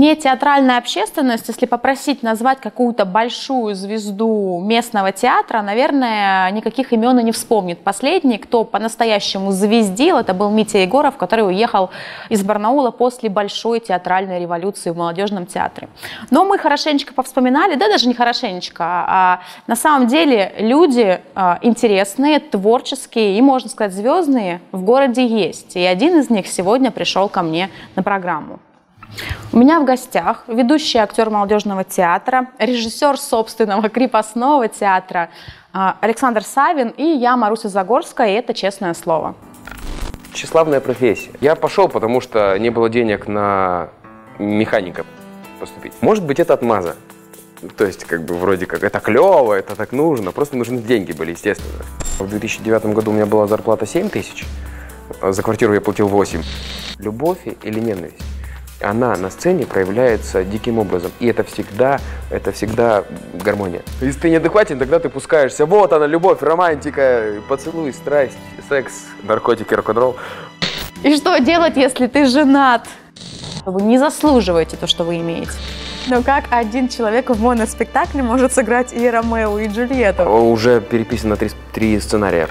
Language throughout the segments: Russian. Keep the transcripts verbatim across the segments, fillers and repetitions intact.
Не театральная общественность, если попросить назвать какую-то большую звезду местного театра, наверное, никаких имен и не вспомнит. Последний, кто по-настоящему звездил, это был Митя Егоров, который уехал из Барнаула после большой театральной революции в молодежном театре. Но мы хорошенечко повспоминали, да даже не хорошенечко, а на самом деле люди интересные, творческие и, можно сказать, звездные в городе есть. И один из них сегодня пришел ко мне на программу. У меня в гостях ведущий актер молодежного театра, режиссер собственного крепостного театра Александр Савин и я, Маруся Загорская, и это «Честное слово». Тщеславная профессия. Я пошел, потому что не было денег на механика поступить. Может быть, это отмаза. То есть, как бы, вроде как, это клево, это так нужно, просто нужны деньги были, естественно. В две тысячи девятом году у меня была зарплата семь тысяч, за квартиру я платил восемь. Любовь или ненависть? Она на сцене проявляется диким образом. И это всегда, это всегда гармония. Если ты неадекватен, тогда ты пускаешься. Вот она, любовь, романтика, поцелуй, страсть, секс, наркотики, рок-н-ролл. И что делать, если ты женат? Вы не заслуживаете то, что вы имеете. Но как один человек в моноспектакле может сыграть и Ромео, и Джульетту? Уже переписано три, три сценария.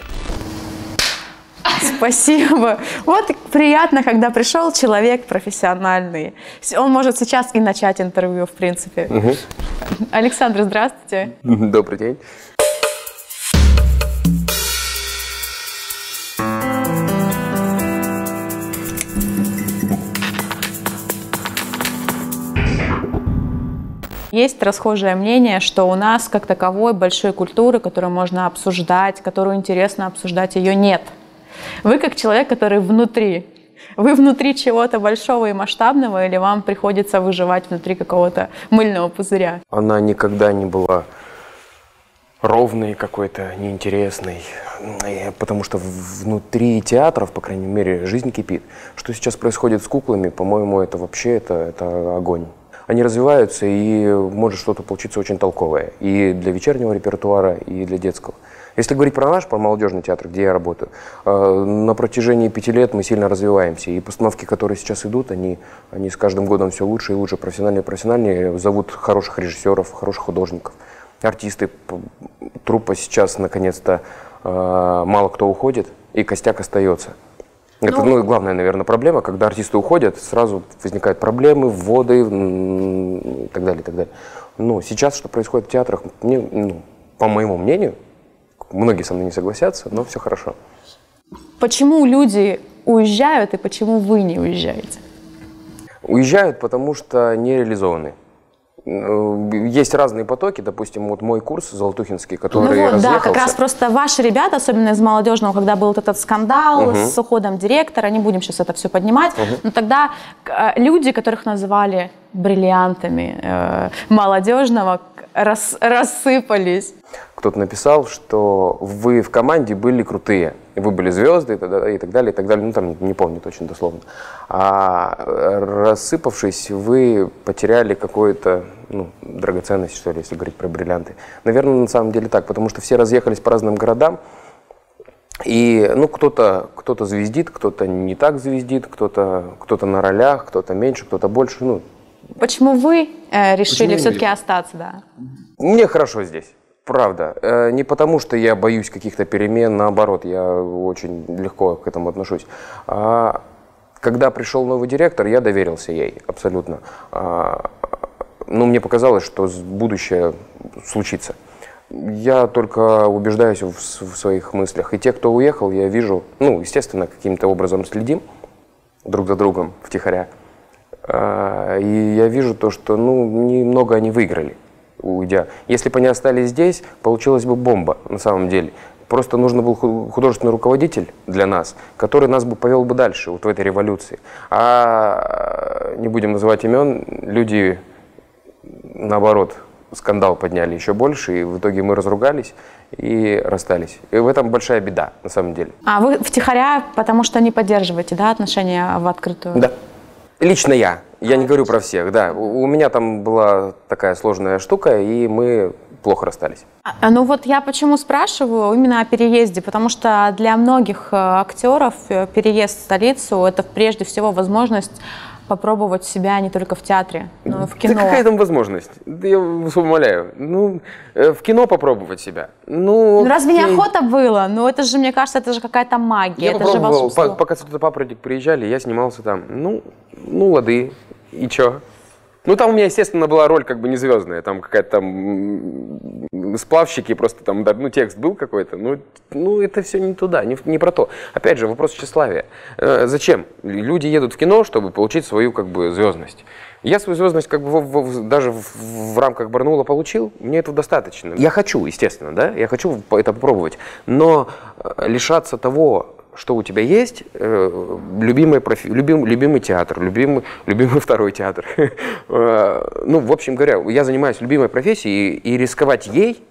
Спасибо. Вот приятно, когда пришел человек профессиональный. Он может сейчас и начать интервью, в принципе. Угу. Александр, здравствуйте. Добрый день. Есть расхожее мнение, что у нас как таковой большой культуры, которую можно обсуждать, которую интересно обсуждать, ее нет. Вы как человек, который внутри, вы внутри чего-то большого и масштабного, или вам приходится выживать внутри какого-то мыльного пузыря? Она никогда не была ровной какой-то, неинтересной, потому что внутри театров, по крайней мере, жизнь кипит. Что сейчас происходит с куклами, по-моему, это вообще это, это огонь. Они развиваются, и может что-то получиться очень толковое и для вечернего репертуара, и для детского. Если говорить про наш, про молодежный театр, где я работаю, на протяжении пяти лет мы сильно развиваемся. И постановки, которые сейчас идут, они, они с каждым годом все лучше и лучше, профессиональнее и профессиональнее, зовут хороших режиссеров, хороших художников, артисты. Труппа сейчас, наконец-то, мало кто уходит, и костяк остается. Это, ну, главная, наверное, проблема, когда артисты уходят, сразу возникают проблемы, вводы и так далее, и так далее. Ну, сейчас, что происходит в театрах, мне, ну, по моему мнению, многие со мной не согласятся, но все хорошо. Почему люди уезжают и почему вы не уезжаете? Уезжают, потому что не реализованы. Есть разные потоки, допустим, вот мой курс Золотухинский, который ну вот, разъехался. Да, как раз просто ваши ребята, особенно из молодежного, когда был вот этот скандал угу. с уходом директора, не будем сейчас это все поднимать, угу. но тогда люди, которых называли бриллиантами э, молодежного, рас, рассыпались. Кто-то написал, что вы в команде были крутые, вы были звезды и так далее, и так далее, ну там не помню точно дословно. А рассыпавшись, вы потеряли какую-то, ну, драгоценность, что ли, если говорить про бриллианты. Наверное, на самом деле так, потому что все разъехались по разным городам, и, ну, кто-то кто-то звездит, кто-то не так звездит, кто-то кто-то на ролях, кто-то меньше, кто-то больше, ну. Почему вы э, решили все-таки остаться, да? Мне хорошо здесь. Правда. Не потому, что я боюсь каких-то перемен, наоборот, я очень легко к этому отношусь. А когда пришел новый директор, я доверился ей абсолютно. А, ну, мне показалось, что будущее случится. Я только убеждаюсь в, в своих мыслях. И те, кто уехал, я вижу, ну, естественно, каким-то образом следим друг за другом втихаря. А, и я вижу то, что, ну, немного они выиграли, уйдя. Если бы они остались здесь, получилась бы бомба, на самом деле. Просто нужен был художественный руководитель для нас, который нас бы повел бы дальше, вот в этой революции. А не будем называть имен, люди, наоборот, скандал подняли еще больше, и в итоге мы разругались и расстались. И в этом большая беда, на самом деле. А вы втихаря, потому что не поддерживаете, да, отношения в открытую? Да. Лично я. Я не говорю про всех, да. У меня там была такая сложная штука, и мы плохо расстались. А, ну вот я почему спрашиваю именно о переезде, потому что для многих актеров переезд в столицу – это прежде всего возможность попробовать себя не только в театре, но и в кино. Да какая там возможность? Да я вас умоляю. Ну, в кино попробовать себя. Ну, ну разве не охота было? Ну это же, мне кажется, это же какая-то магия. Я это попробовал, же волшебство. пока «Цвет и папоротник» приезжали, я снимался там. Ну, ну лады. И чё? Ну, там у меня, естественно, была роль как бы не звездная, там какая-то там сплавщики, просто там, ну, текст был какой-то, ну, ну, это все не туда, не, не про то. Опять же, вопрос тщеславия. Э, зачем? Люди едут в кино, чтобы получить свою, как бы, звездность. Я свою звездность, как бы, в, в, даже в, в рамках Барнаула получил, мне этого достаточно. Я хочу, естественно, да, я хочу это попробовать, но лишаться того, что у тебя есть, э, любимый, профи, любим, любимый театр, любимый, любимый второй театр. Ну, в общем говоря, я занимаюсь любимой профессией, и, и рисковать ей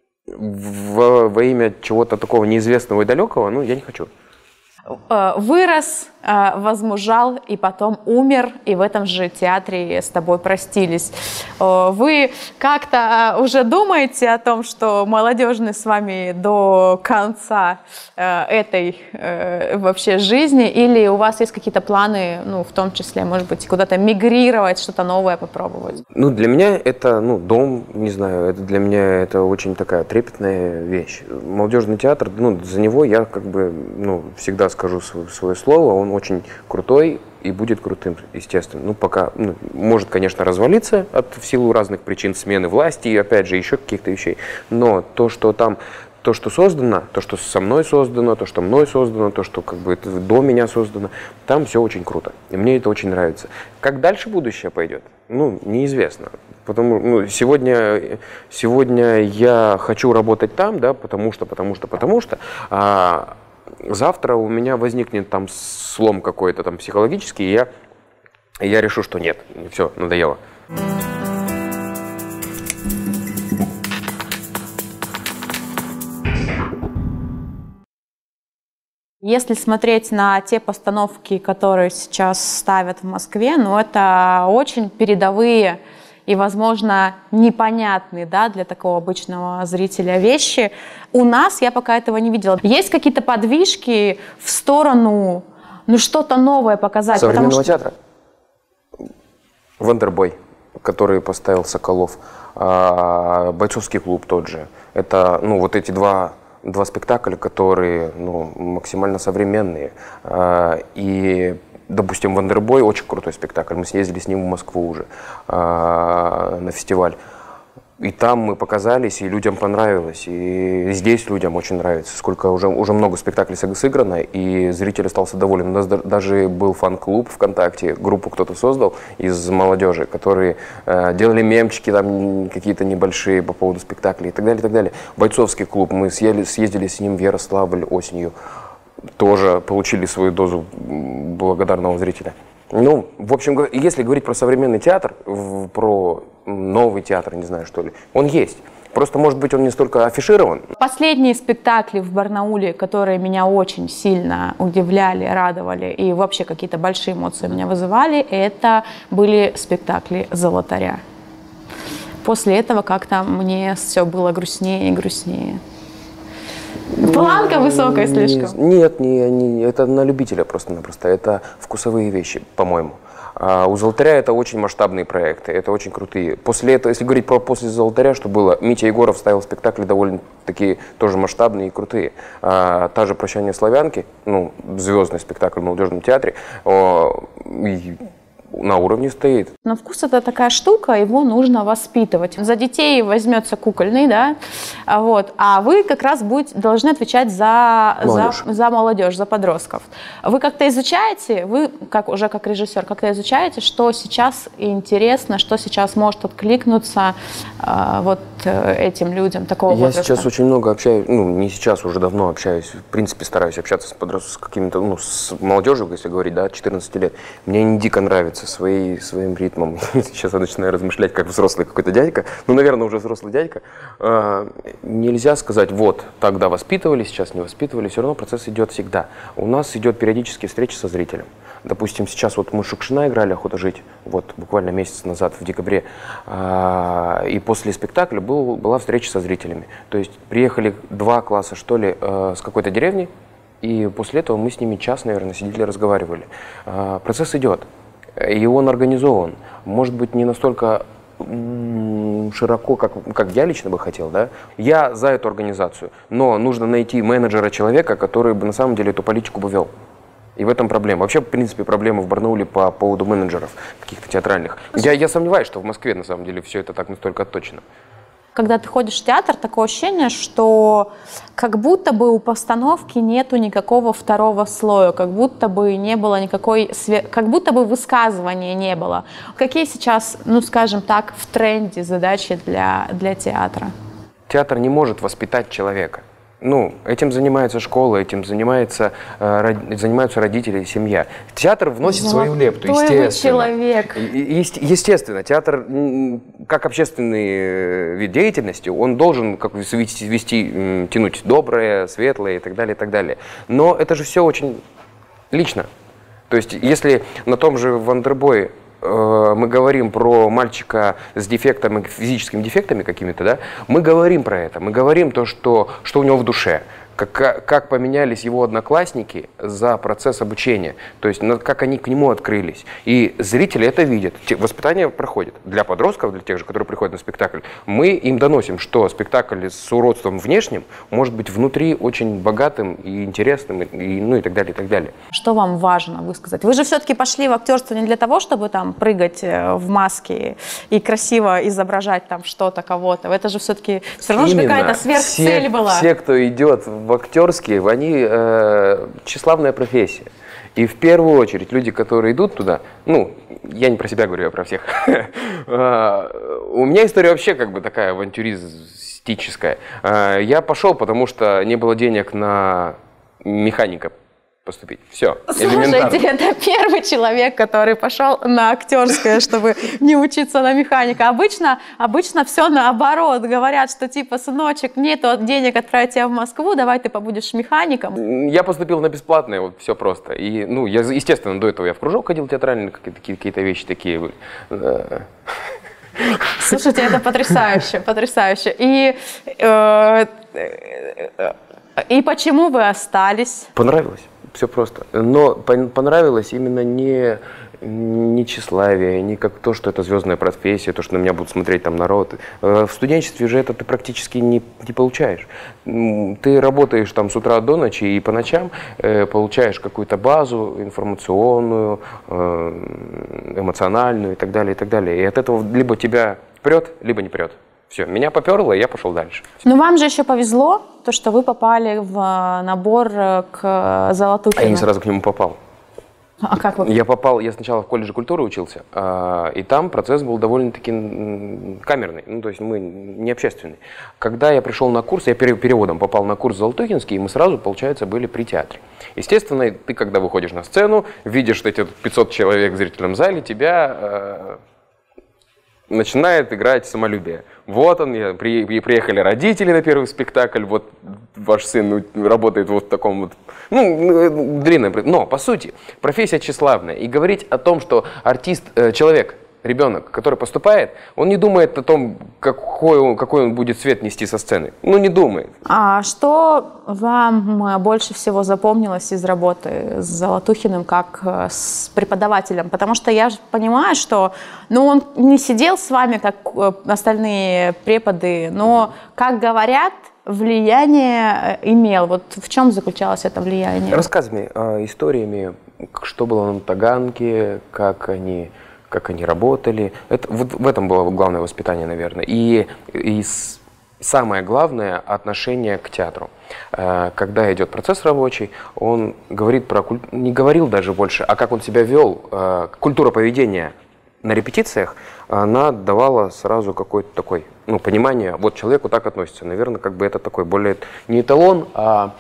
в, во имя чего-то такого неизвестного и далекого, ну, я не хочу. Вырос, возмужал и потом умер, и в этом же театре с тобой простились. Вы как-то уже думаете о том, что молодежный с вами до конца этой вообще жизни, или у вас есть какие-то планы, ну, в том числе, может быть, куда-то мигрировать, что-то новое попробовать? Ну, для меня это, ну, дом, не знаю, это для меня это очень такая трепетная вещь. Молодежный театр, ну, за него я как бы, ну, всегда скажу свое, свое слово, он очень крутой и будет крутым, естественно. Ну, пока, ну, может, конечно, развалиться от, в силу разных причин смены власти и, опять же, еще каких-то вещей, но то, что там, то, что создано, то, что со мной создано, то, что мной создано, то, что как бы это до меня создано, там все очень круто, и мне это очень нравится. Как дальше будущее пойдет? Ну, неизвестно. Потому, ну, сегодня, сегодня я хочу работать там, да, потому что, потому что, потому что, а завтра у меня возникнет там слом какой-то там психологический, и я, и я решу, что нет, все, надоело. Если смотреть на те постановки, которые сейчас ставят в Москве, ну это очень передовые и, возможно, непонятные, да, для такого обычного зрителя вещи. У нас я пока этого не видела. Есть какие-то подвижки в сторону, ну что-то новое показать? Современного что... театра? «Вандербой», который поставил Соколов, «Бойцовский клуб» тот же. Это, ну, вот эти два... Два спектакля, которые, ну, максимально современные. И, допустим, «Вандербой» очень крутой спектакль. Мы съездили с ним в Москву уже на фестиваль. И там мы показались, и людям понравилось. И здесь людям очень нравится. Сколько уже, уже много спектаклей сыграно, и зритель остался доволен. У нас даже был фан-клуб ВКонтакте, группу кто-то создал из молодежи, которые э, делали мемчики там какие-то небольшие по поводу спектаклей и так далее, и так далее. «Бойцовский клуб», мы съели, съездили с ним в Ярославль осенью, тоже получили свою дозу благодарного зрителя. Ну, в общем, если говорить про современный театр, про новый театр, не знаю, что ли, он есть. Просто, может быть, он не столько афиширован. Последние спектакли в Барнауле, которые меня очень сильно удивляли, радовали и вообще какие-то большие эмоции у меня вызывали, это были спектакли «Золотаря». После этого как-то мне все было грустнее и грустнее. Планка высокая слишком. Нет, не, не, это на любителя просто-напросто. Это вкусовые вещи, по-моему. А у «Золотаря» это очень масштабные проекты, это очень крутые. После этого, если говорить про после «Золотаря», что было, Митя Егоров ставил спектакли довольно-таки тоже масштабные и крутые. А, та же «Прощание славянки», ну, звездный спектакль в молодежном театре, о, и на уровне стоит. Но вкус — это такая штука, его нужно воспитывать. За детей возьмется кукольный, да, вот, а вы как раз будете, должны отвечать за молодежь. За, за молодежь, за подростков. Вы как-то изучаете, вы как, уже как режиссер, как-то изучаете, что сейчас интересно, что сейчас может откликнуться э, вот этим людям такого Я возраста? сейчас очень много общаюсь, ну, не сейчас, уже давно общаюсь, в принципе, стараюсь общаться с подростками, с какими-то, ну, с молодежью, если говорить, да, четырнадцати лет. Мне они дико нравятся своей, своим ритмом. Сейчас я начинаю размышлять, как взрослый какой-то дядька, ну, наверное, уже взрослый дядька. А, нельзя сказать, вот, тогда воспитывали, сейчас не воспитывали, все равно процесс идет всегда. У нас идет периодически встреча со зрителем. Допустим, сейчас вот мы Шукшина играли «Охота жить», вот буквально месяц назад, в декабре, а, и после спектакля был, была встреча со зрителями. То есть приехали два класса, что ли, э, с какой-то деревни, и после этого мы с ними час, наверное, сидели, разговаривали. А, процесс идет. и он организован. Может быть, не настолько широко, как, как я лично бы хотел, да? Я за эту организацию, но нужно найти менеджера, человека, который бы на самом деле эту политику бы вел. И в этом проблема. Вообще, в принципе, проблема в Барнауле по поводу менеджеров каких-то театральных. Я, я сомневаюсь, что в Москве на самом деле все это так настолько точно. Когда ты ходишь в театр, такое ощущение, что как будто бы у постановки нету никакого второго слоя, как будто бы не было никакой, как будто бы высказывания не было. Какие сейчас, ну скажем так, в тренде задачи для, для театра? Театр не может воспитать человека. Ну, этим занимается школа, этим занимается, э, занимаются родители, семья. Театр вносит Золотой свою лепту, естественно. Человек. Е- естественно, театр, как общественный вид деятельности, он должен как вести, вести, тянуть доброе, светлое и так далее, и так далее. Но это же все очень лично. То есть, если на том же Вандербое мы говорим про мальчика с дефектами, физическими дефектами какими-то, да, мы говорим про это, мы говорим то, что, что у него в душе, как, как поменялись его одноклассники за процесс обучения, то есть как они к нему открылись. И зрители это видят. Воспитание проходит. Для подростков, для тех же, которые приходят на спектакль, мы им доносим, что спектакль с уродством внешним может быть внутри очень богатым и интересным, и, ну и так далее, и так далее. Что вам важно высказать? Вы же все-таки пошли в актерство не для того, чтобы там прыгать в маске и красиво изображать там что-то, кого-то. Это же все-таки все равно какая-то сверхцель все, была. Все, кто идет в актерские, они э, тщеславная профессия. И в первую очередь люди, которые идут туда, ну, я не про себя говорю, я про всех. У меня история вообще как бы такая авантюристическая. Я пошел, потому что не было денег на механика поступить. Все. Слушайте, это первый человек, который пошел на актерское, чтобы не учиться на механика. Обычно, обычно все наоборот. Говорят, что типа, сыночек, нету денег отправить тебя в Москву, давай ты побудешь механиком. Я поступил на бесплатное, вот все просто. И, ну, я, естественно, до этого я в кружок ходил театральный, какие-то, какие-то вещи такие были. Слушайте, это потрясающе, потрясающе. И, э, и почему вы остались? Понравилось. Все просто. Но понравилось именно не, не тщеславие, не как то, что это звездная профессия, то, что на меня будут смотреть там народ. В студенчестве же это ты практически не, не получаешь. Ты работаешь там с утра до ночи и по ночам э, получаешь какую-то базу информационную, э, эмоциональную и так далее, и так далее. И от этого либо тебя прет, либо не прет. Все, меня поперло, и я пошел дальше. Но вам же еще повезло, то, что вы попали в набор к Золотухину. А я не сразу к нему попал. А как вы? Я попал, я сначала в колледже культуры учился, и там процесс был довольно-таки камерный, ну, то есть мы не общественный. Когда я пришел на курс, я переводом попал на курс Золотухинский, и мы сразу, получается, были при театре. Естественно, ты, когда выходишь на сцену, видишь эти пятьсот человек в зрительном зале, тебя... начинает играть самолюбие. Вот он, я, при, приехали родители на первый спектакль, вот ваш сын работает вот в таком вот, ну, длинном, но, по сути, профессия тщеславная. И говорить о том, что артист, э, человек, ребенок, который поступает, он не думает о том, какой он, какой он будет свет нести со сцены. Ну, не думает. А что вам больше всего запомнилось из работы с Золотухиным как с преподавателем? Потому что я же понимаю, что ну, он не сидел с вами, как остальные преподы, но, как говорят, влияние имел. Вот в чем заключалось это влияние? Рассказами, историями, что было на Таганке, как они... как они работали. Это, вот в этом было главное воспитание, наверное. И, и с, самое главное – отношение к театру. Когда идет процесс рабочий, он говорит про, не говорил даже больше, а как он себя вел. Культура поведения на репетициях, она давала сразу какое-то такое, ну, понимание, вот человек вот так относится. Наверное, как бы это такой более, не эталон, а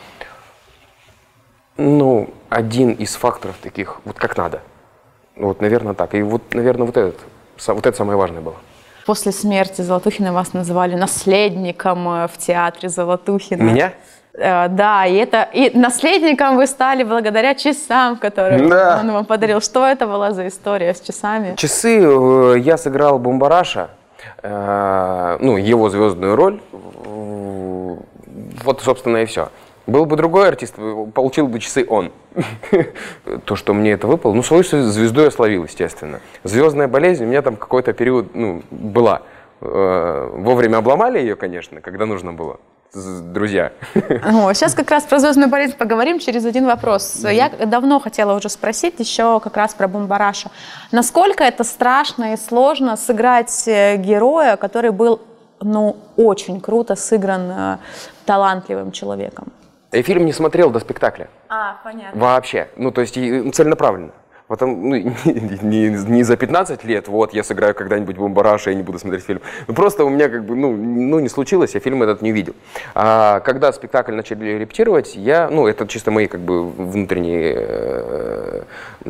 ну, один из факторов таких, вот как надо. Вот, наверное, так. И вот, наверное, вот, этот, вот это самое важное было. После смерти Золотухина вас называли наследником в театре Золотухина. Меня? Э, да, и, это, и наследником вы стали благодаря часам, которые да. он вам подарил. Что это была за история с часами? Часы, э, я сыграл Бумбараша, э, ну, его звездную роль. Вот, собственно, и все. Был бы другой артист, получил бы часы он. То, что мне это выпало, ну, свою звезду я словил, естественно. Звездная болезнь у меня там какой-то период, ну, была. Вовремя обломали ее, конечно, когда нужно было. Друзья. О, сейчас как раз про звездную болезнь поговорим через один вопрос. Mm-hmm. Я давно хотела уже спросить еще как раз про Бумбараша. Насколько это страшно и сложно сыграть героя, который был, ну, очень круто сыгран э, талантливым человеком? Я фильм не смотрел до спектакля. А, понятно. Вообще. Ну, то есть целенаправленно. Потом, ну, не, не, не за пятнадцать лет, вот, я сыграю когда-нибудь Бумбараша и не буду смотреть фильм. Ну, просто у меня как бы, ну, ну, не случилось, я фильм этот не видел. А когда спектакль начали репетировать, я, ну, это чисто мои как бы внутренние э,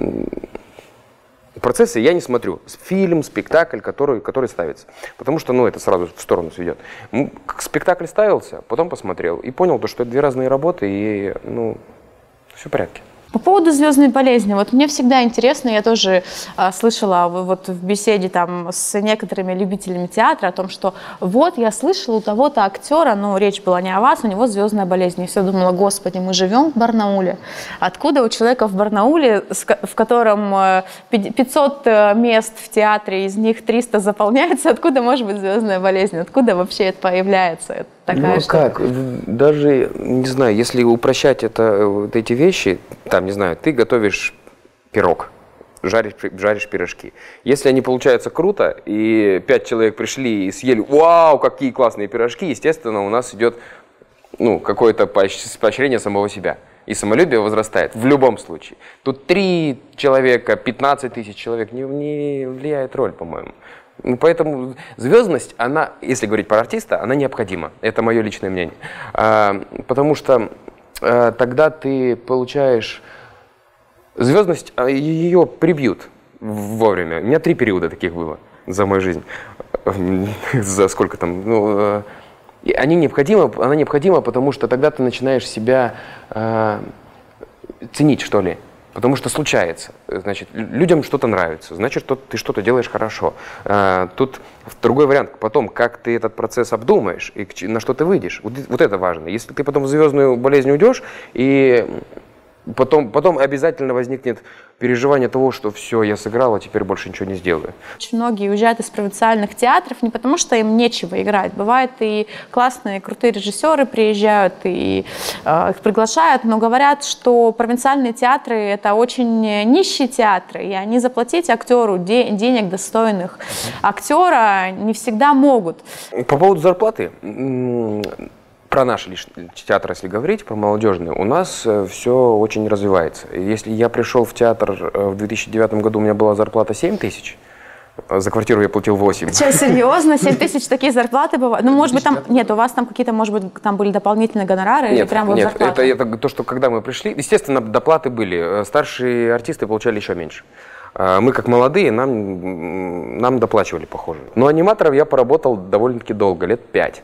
процессы, я не смотрю фильм, спектакль, который, который ставится. Потому что, ну, это сразу в сторону сведет. Спектакль ставился, потом посмотрел и понял, что это две разные работы, и, ну, все в порядке. По поводу звездной болезни, вот мне всегда интересно, я тоже а, слышала вот в беседе там с некоторыми любителями театра о том, что вот я слышала у того-то актера, но речь была не о вас, у него звездная болезнь. И все думала, господи, мы живем в Барнауле. Откуда у человека в Барнауле, в котором пятьсот мест в театре, из них триста заполняется, откуда может быть звездная болезнь? Откуда вообще это появляется? Такая, ну что... как, даже, не знаю, если упрощать это, вот эти вещи, там, не знаю, ты готовишь пирог, жаришь, жаришь пирожки. Если они получаются круто, и пять человек пришли и съели, вау, какие классные пирожки, естественно, у нас идет, ну, какое-то поощрение самого себя. И самолюбие возрастает в любом случае. Тут три человека, пятнадцать тысяч человек не, не влияет роль, по-моему. Поэтому звездность, она, если говорить про артиста, она необходима. Это мое личное мнение. А, потому что а, тогда ты получаешь звездность, а ее прибьют вовремя. У меня три периода таких было за мою жизнь. За сколько там? Ну, они необходимы, она необходима, потому что тогда ты начинаешь себя а, ценить, что ли. Потому что случается, значит, людям что-то нравится, значит, что ты что-то делаешь хорошо. Тут другой вариант, потом, как ты этот процесс обдумаешь и на что ты выйдешь, вот, вот это важно. Если ты потом в звездную болезнь уйдешь, и потом, потом обязательно возникнет переживание того, что все, я сыграл, а теперь больше ничего не сделаю. Очень многие уезжают из провинциальных театров не потому, что им нечего играть. Бывает, и классные, крутые режиссеры приезжают, и э, их приглашают, но говорят, что провинциальные театры – это очень нищие театры, и они заплатить актеру де денег достойных актера не всегда могут. По поводу зарплаты. Про наш лишь театр, если говорить, про молодежный, у нас все очень развивается. Если я пришел в театр в две тысячи девятом году, у меня была зарплата семь тысяч, за квартиру я платил восемь. Что, серьезно? семь тысяч такие зарплаты бывают? Ну, может быть, там, нет, у вас там какие-то, может быть, там были дополнительные гонорары? Нет, или прям вот нет, зарплата? это, это то, что когда мы пришли, естественно, доплаты были, старшие артисты получали еще меньше. Мы, как молодые, нам, нам доплачивали, похоже. Но аниматоров я поработал довольно-таки долго, лет пять.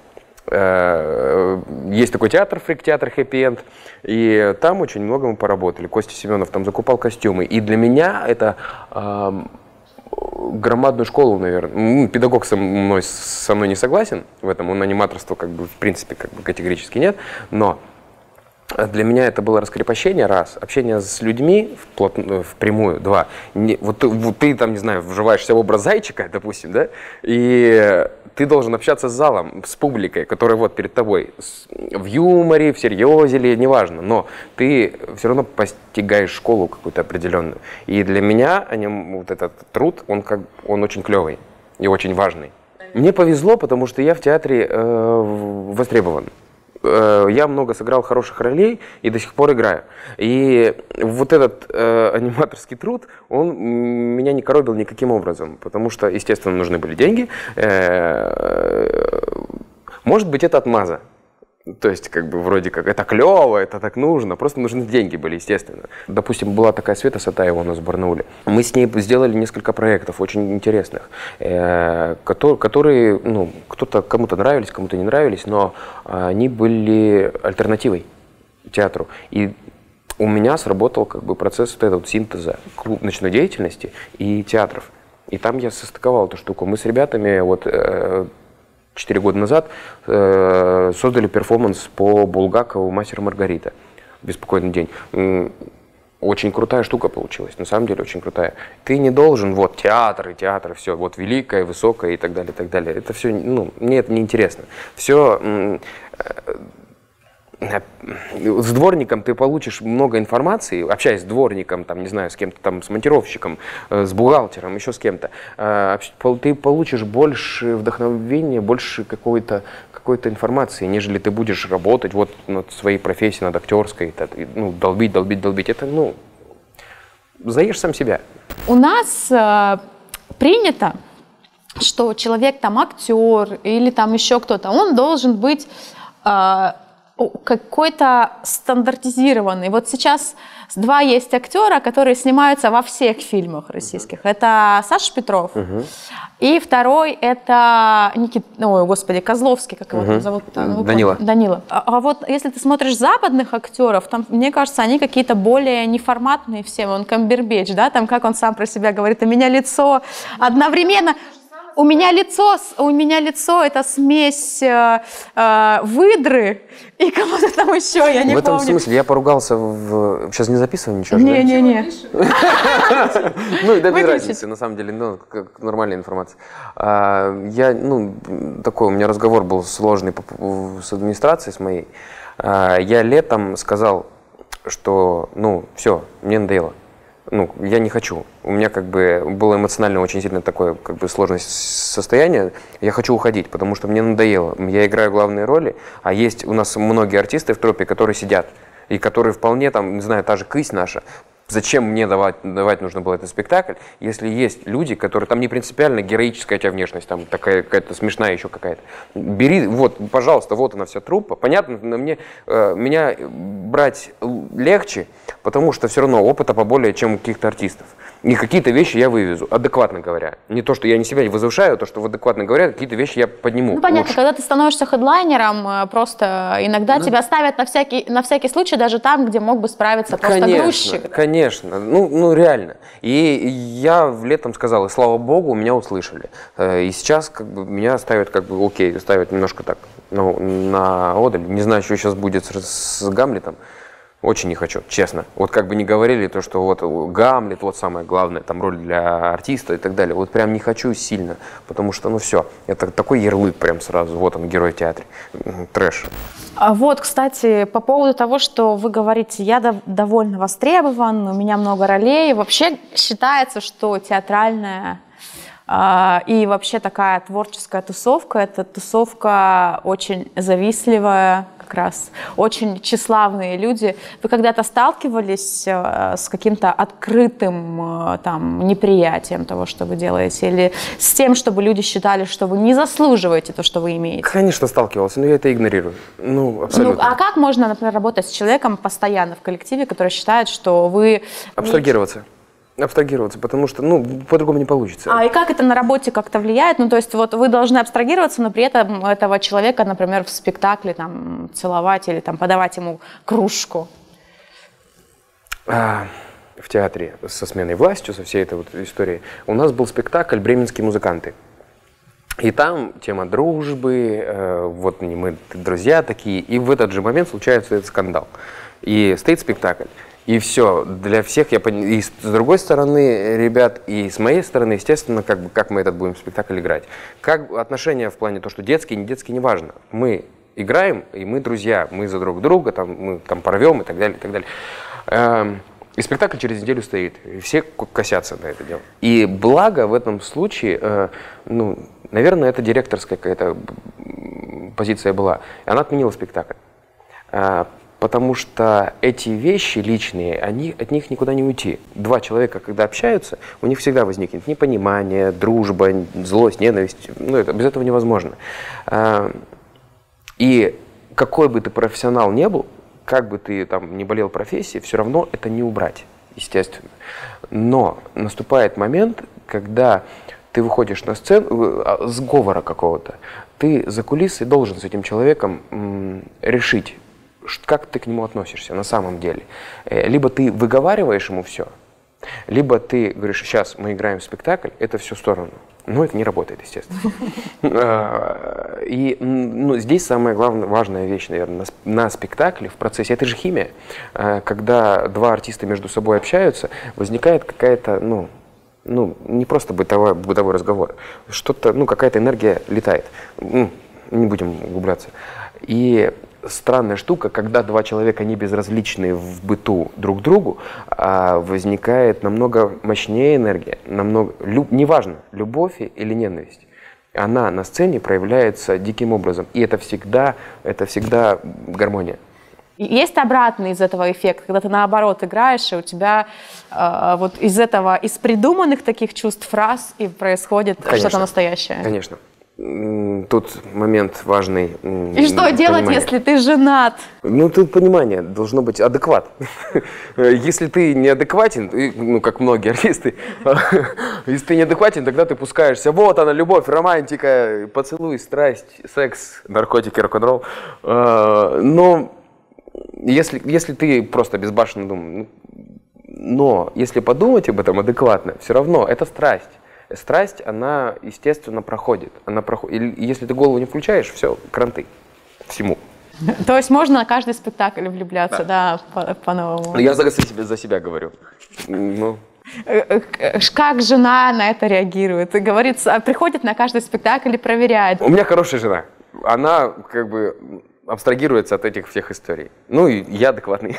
Есть такой театр, фрик-театр «Хэппи-энд», и там очень много мы поработали. Костя Семенов там закупал костюмы. И для меня это э, громадную школу, наверное. Педагог со мной, со мной не согласен в этом, он аниматорства как бы в принципе как бы категорически нет, но для меня это было раскрепощение, раз, общение с людьми вплотную, впрямую, два. Не, вот, ты, вот ты там, не знаю, вживаешься в образ зайчика, допустим, да, и ты должен общаться с залом, с публикой, которая вот перед тобой, в юморе, в серьезе или неважно, но ты все равно постигаешь школу какую-то определенную. И для меня вот этот труд, он, как, он очень клевый и очень важный. Мне повезло, потому что я в театре э, востребован. Я много сыграл хороших ролей и до сих пор играю. И вот этот э, аниматорский труд, он меня не коробил никаким образом, потому что, естественно, нужны были деньги. Э, может быть, это отмаза. То есть, как бы, вроде как, это клево, это так нужно, просто нужны деньги были, естественно. Допустим, была такая Света Сатаева у нас в Барнауле. Мы с ней сделали несколько проектов очень интересных, э, которые, которые, ну, кто-то, кому-то нравились, кому-то не нравились, но они были альтернативой театру. И у меня сработал, как бы, процесс вот этого вот синтеза клуб ночной деятельности и театров. И там я состыковал эту штуку. Мы с ребятами вот... Э, четыре года назад э, создали перформанс по Булгакову «Мастер и Маргарита». «Беспокойный день». Очень крутая штука получилась, на самом деле очень крутая. Ты не должен, вот, театр и театр, все, вот, великое, высокое и так далее, и так далее. Это все, ну, мне это не интересно. Все, с дворником ты получишь много информации, общаясь с дворником, там, не знаю, с кем-то там, с монтировщиком, с бухгалтером, еще с кем-то. Ты получишь больше вдохновения, больше какой-то какой-то информации, нежели ты будешь работать вот над своей профессией, над актерской, ну, долбить, долбить, долбить. Это, ну, заешь сам себя. У нас э, принято, что человек там актер или там еще кто-то, он должен быть э, какой-то стандартизированный. Вот сейчас два есть актера, которые снимаются во всех фильмах российских. Uh-huh. Это Саша Петров. Uh-huh. И второй это Никит, ой, господи, Козловский, как его uh-huh. там зовут? Ну, Данила. Данила. А, а вот если ты смотришь западных актеров, там, мне кажется, они какие-то более неформатные все. Он Камбербэтч, да, там как он сам про себя говорит, у меня лицо одновременно... У меня лицо, у меня лицо это смесь э, э, выдры и кого-то там еще, я не помню. В этом смысле я поругался в... Сейчас не записываем ничего? Не-не-не. Ну, да без разницы, на самом деле, ну, как нормальная информация. Я, ну, такой, у меня разговор был сложный с администрацией, с моей. Я летом сказал, что, ну, все, мне надоело. Ну, я не хочу. У меня как бы было эмоционально очень сильно такое как бы сложное состояние. Я хочу уходить, потому что мне надоело. Я играю главные роли, а есть у нас многие артисты в труппе, которые сидят, и которые вполне там, не знаю, та же Кысь наша. Зачем мне давать, давать нужно было этот спектакль, если есть люди, которые там не принципиально героическая у тебя внешность, там такая какая-то смешная еще какая-то. Бери, вот, пожалуйста, вот она вся труппа. Понятно, на мне, э, меня брать легче, потому что все равно опыта поболее, чем у каких-то артистов. И какие-то вещи я вывезу, адекватно говоря. Не то, что я не себя не возвышаю, а то, что адекватно говоря, какие-то вещи я подниму. Ну, понятно, лучше. Когда ты становишься хедлайнером, просто иногда ну, тебя ставят на всякий, на всякий случай даже там, где мог бы справиться просто конечно, грузчик. Конечно, ну, ну реально. И я летом сказал, и слава богу, меня услышали. И сейчас как бы меня ставят, как бы, окей, ставят немножко так, ну, на одаль. Не знаю, что сейчас будет с, с Гамлетом. Очень не хочу, честно. Вот как бы не говорили, то, что вот Гамлет, вот самое главное, там роль для артиста и так далее. Вот прям не хочу сильно, потому что, ну все, это такой ярлык прям сразу. Вот он, герой в театре. Трэш. А вот, кстати, по поводу того, что вы говорите, я дов- довольно востребован, у меня много ролей. Вообще считается, что театральная э, и вообще такая творческая тусовка, это тусовка очень завистливая, как раз очень тщеславные люди. Вы когда-то сталкивались э, с каким-то открытым э, там, неприятием того, что вы делаете, или с тем, чтобы люди считали, что вы не заслуживаете то, что вы имеете? Конечно, сталкивался, но я это игнорирую. Ну, абсолютно. Ну, а как можно, например, работать с человеком постоянно в коллективе, который считает, что вы... Абстрагироваться. Абстрагироваться, потому что, ну, по-другому не получится. А и как это на работе как-то влияет? Ну, то есть вот вы должны абстрагироваться, но при этом этого человека, например, в спектакле там целовать или там подавать ему кружку. А, в театре со сменой властью, со всей этой вот историей, у нас был спектакль «Бременские музыканты». И там тема дружбы, э, вот мы друзья такие, и в этот же момент случается этот скандал. И стоит спектакль. И все, для всех, я пон... и с другой стороны, ребят, и с моей стороны, естественно, как, бы, как мы этот будем спектакль играть. Как отношения в плане то, что детские, не детские, неважно. Мы играем, и мы друзья, мы за друг друга, там, мы там порвем и так далее, и так далее. Эм, и спектакль через неделю стоит, и все косятся на это дело. И благо в этом случае, э, ну, наверное, это директорская какая-то позиция была. Она отменила спектакль. Э, Потому что эти вещи личные, они, от них никуда не уйти. Два человека, когда общаются, у них всегда возникнет непонимание, дружба, злость, ненависть. Ну, это, без этого невозможно. И какой бы ты профессионал ни был, как бы ты там не болел профессией, все равно это не убрать, естественно. Но наступает момент, когда ты выходишь на сцену, сговора какого-то, ты за кулисой должен с этим человеком м, решить, как ты к нему относишься на самом деле. Либо ты выговариваешь ему все, Либо ты говоришь, сейчас мы играем в спектакль, это все в сторону. Но это не работает, естественно. И ну, здесь самая главная, важная вещь, наверное, на спектакле, в процессе, это же химия. Когда два артиста между собой общаются, возникает какая-то, ну, ну, не просто бытовой, бытовой разговор, что-то, ну, какая-то энергия летает. Не будем углубляться. И странная штука, когда два человека не безразличны в быту друг другу, а возникает намного мощнее энергия, намного, люб, неважно, любовь или ненависть, она на сцене проявляется диким образом, и это всегда, это всегда гармония. Есть обратный из этого эффект, когда ты наоборот играешь, и у тебя э, вот из этого, из придуманных таких чувств фраз и происходит что-то настоящее. Конечно. Тут момент важный. И что делать, если ты женат? Ну, тут понимание, должно быть адекват. Если ты неадекватен, ну, как многие артисты, если ты неадекватен, тогда ты пускаешься. Вот она, любовь, романтика, поцелуй, страсть, секс, наркотики, рок-н-ролл. Но если, если ты просто безбашенно думаешь, но если подумать об этом адекватно, все равно это страсть. Страсть, она, естественно, проходит. Она проходит. И если ты голову не включаешь, все, кранты всему. То есть можно на каждый спектакль влюбляться, да, да по-новому. По Я за себя, за себя говорю. Ну. Как жена на это реагирует? И говорит, приходит на каждый спектакль и проверяет. У меня хорошая жена. Она как бы абстрагируется от этих всех историй. Ну и я адекватный.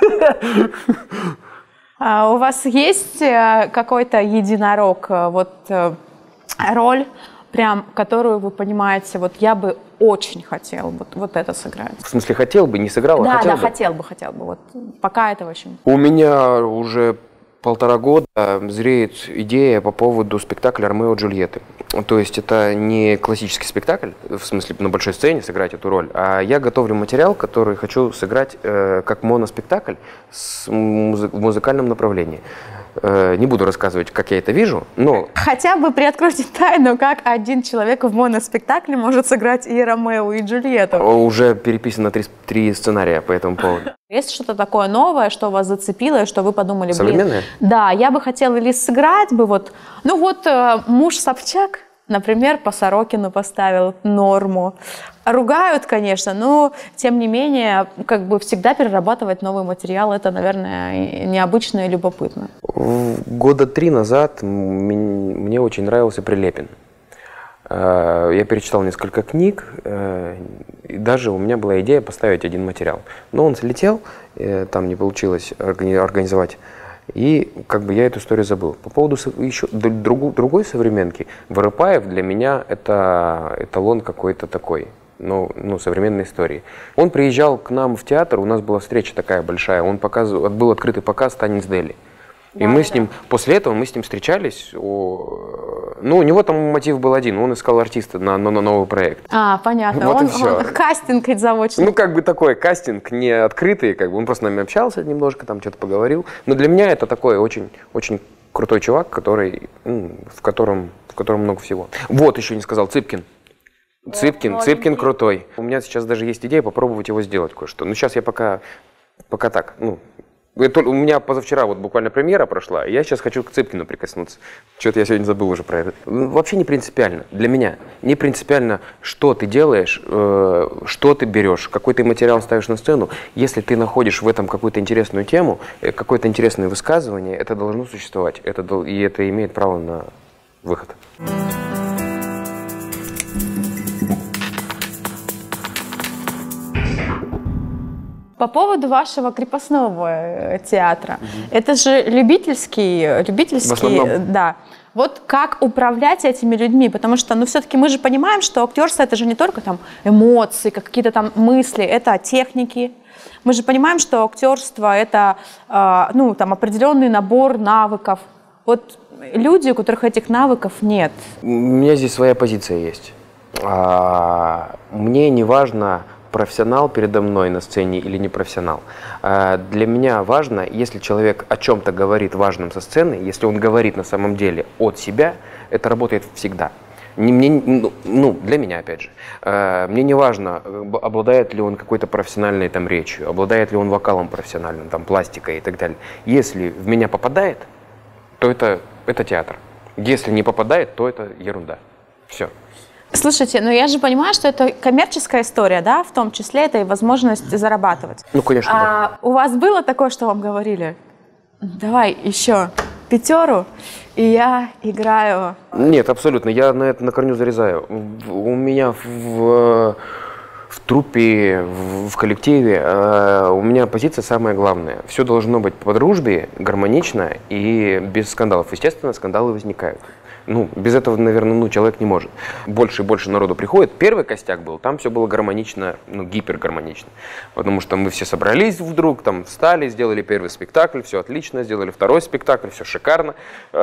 А у вас есть какой-то единорог, вот роль, прям, которую вы понимаете, вот я бы очень хотел вот, вот это сыграть? В смысле, хотел бы, не сыграл, а да, хотел да, бы? хотел бы, хотел бы. Вот пока это очень. У меня уже полтора года зреет идея по поводу спектакля «Ромео и Джульетты». То есть это не классический спектакль, в смысле на большой сцене сыграть эту роль, а я готовлю материал, который хочу сыграть э, как моноспектакль с музы- в музыкальном направлении. Э, не буду рассказывать, как я это вижу, но... Хотя бы приоткройте тайну, как один человек в моноспектакле может сыграть и Ромео, и Джульетту. Уже переписано три, три сценария по этому поводу. Есть что-то такое новое, что вас зацепило, и что вы подумали, блин... Современное? Да, я бы хотела или сыграть бы вот... Ну вот э, муж Собчак, например, по Сорокину поставил норму. Ругают, конечно, но тем не менее, как бы всегда перерабатывать новый материал, это, наверное, необычно и любопытно. Года три назад мне очень нравился Прилепин. Я перечитал несколько книг, и даже у меня была идея поставить один материал. Но он слетел, там не получилось организовать, и как бы я эту историю забыл. По поводу еще другой современки, Воропаев для меня это эталон какой-то такой. Ну, ну, современной истории. Он приезжал к нам в театр, у нас была встреча такая большая, он показывал, был открытый показ «Танец Дели». И да, мы да. с ним, после этого мы с ним встречались, о, ну, у него там мотив был один, он искал артиста на, на, на новый проект. А, понятно, вот он, он кастинг ведь заочный. Ну, как бы такой кастинг не открытый, как бы он просто с нами общался немножко, там что-то поговорил. Но для меня это такой очень, очень крутой чувак, который, ну, в, котором, в котором много всего. Вот еще не сказал, Цыпкин. Цыпкин, О, Цыпкин крутой. У меня сейчас даже есть идея попробовать его сделать кое-что. Но сейчас я пока, пока так, ну, это, у меня позавчера вот буквально премьера прошла, и я сейчас хочу к Цыпкину прикоснуться. Что-то я сегодня забыл уже про это. Вообще не принципиально, для меня. Не принципиально, что ты делаешь, э, что ты берешь, какой ты материал ставишь на сцену. Если ты находишь в этом какую-то интересную тему, какое-то интересное высказывание, это должно существовать. Это, и это имеет право на выход. По поводу вашего крепостного театра, mm-hmm. это же любительский, любительский, да. Вот как управлять этими людьми, потому что, ну, все-таки мы же понимаем, что актерство это же не только там эмоции, какие-то там мысли, это техники. Мы же понимаем, что актерство это, э, ну, там определенный набор навыков. Вот люди, у которых этих навыков нет. У меня здесь своя позиция есть. А, мне не важно, профессионал передо мной на сцене или не профессионал. Для меня важно, если человек о чем-то говорит важным со сцены, если он говорит на самом деле от себя, это работает всегда. Не, мне, ну, для меня, опять же. Мне не важно, обладает ли он какой-то профессиональной там речью, обладает ли он вокалом профессиональным, там, пластикой и так далее. Если в меня попадает, то это, это театр. Если не попадает, то это ерунда. Все. Слушайте, ну я же понимаю, что это коммерческая история, да, в том числе это и возможность зарабатывать. Ну, конечно, а да. У вас было такое, что вам говорили? Давай еще пятеру, и я играю... Нет, абсолютно, я на это на корню зарезаю. У меня в, в труппе, в, в коллективе, э, у меня позиция самая главная. Все должно быть по дружбе, гармонично и без скандалов. Естественно, скандалы возникают. Ну, без этого, наверное, ну, человек не может. Больше и больше народу приходит. Первый костяк был, там все было гармонично, ну, гипергармонично. Потому что мы все собрались вдруг, там встали, сделали первый спектакль, все отлично, сделали второй спектакль, все шикарно.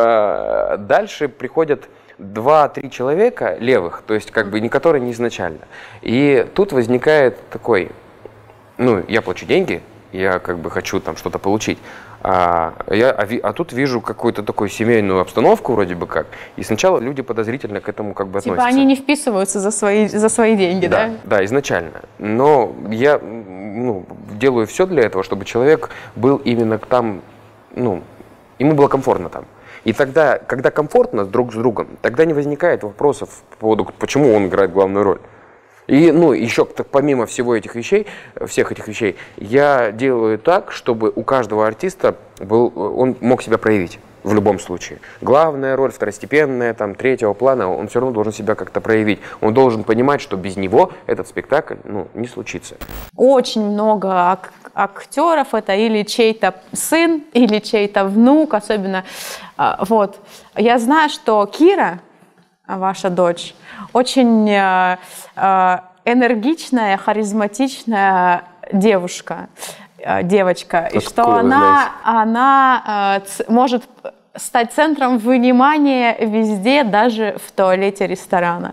Дальше приходят два-три человека левых, то есть как бы не которые не изначально. И тут возникает такой, ну, я плачу деньги, я как бы хочу там что-то получить. А, я, а, а тут вижу какую-то такую семейную обстановку вроде бы как, и сначала люди подозрительно к этому как бы типа относятся. Типа они не вписываются за свои, за свои деньги, да? Да, да, изначально. Но я ну, делаю все для этого, чтобы человек был именно там, ну, ему было комфортно там. И тогда, когда комфортно друг с другом, тогда не возникает вопросов по поводу, почему он играет главную роль. И, ну, еще помимо всего этих вещей, всех этих вещей, я делаю так, чтобы у каждого артиста был, он мог себя проявить в любом случае. Главная роль, второстепенная, там, третьего плана, он все равно должен себя как-то проявить. Он должен понимать, что без него этот спектакль, ну, не случится. Очень много ак- актеров, это или чей-то сын, или чей-то внук, особенно, а, вот. Я знаю, что Кира, ваша дочь, очень э, э, энергичная, харизматичная девушка, э, девочка, Откуда и что она, она э, ц- может стать центром внимания везде, даже в туалете ресторана.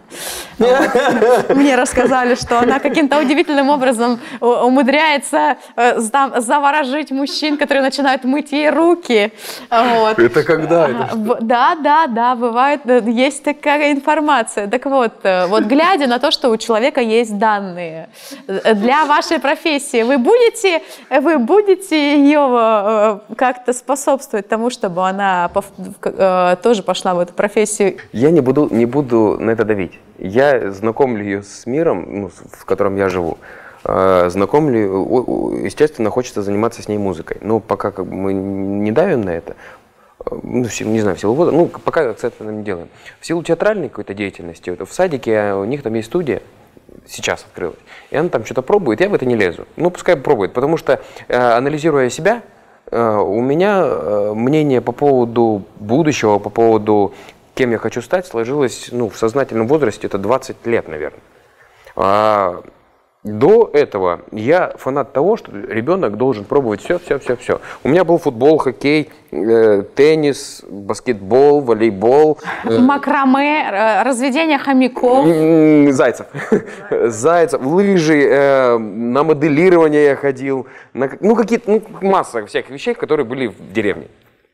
Мне рассказали, что она каким-то удивительным образом умудряется заворожить мужчин, которые начинают мыть ей руки. Вот. Это когда? Это да, да, да, бывает, есть такая информация. Так вот, вот глядя на то, что у человека есть данные для вашей профессии, вы будете, вы будете ее как-то способствовать тому, чтобы она тоже пошла в эту профессию? Я не буду, не буду на это давить. Я знакомлю ее с миром, ну, в котором я живу. Знакомлю, естественно, хочется заниматься с ней музыкой. Но пока как бы, мы не давим на это, ну, не знаю, в силу года, ну, пока акцент не делаем. В силу театральной какой-то деятельности, в садике у них там есть студия, сейчас открылась, и она там что-то пробует, я в это не лезу. Ну, пускай пробует, потому что, анализируя себя, у меня мнение по поводу будущего, по поводу, кем я хочу стать, сложилось, ну, в сознательном возрасте, это двадцать лет, наверное. А до этого я фанат того, что ребенок должен пробовать все, все, все, все. У меня был футбол, хоккей, э, теннис, баскетбол, волейбол. Э, Макраме, разведение хомяков. Зайцев. Зайцев, лыжи, э, на моделирование я ходил. На, ну, какие-то, ну, масса всяких вещей, которые были в деревне.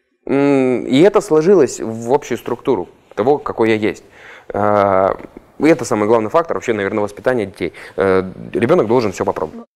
И это сложилось в общую структуру того, какой я есть. И это самый главный фактор вообще, наверное, воспитания детей. Ребенок должен все попробовать.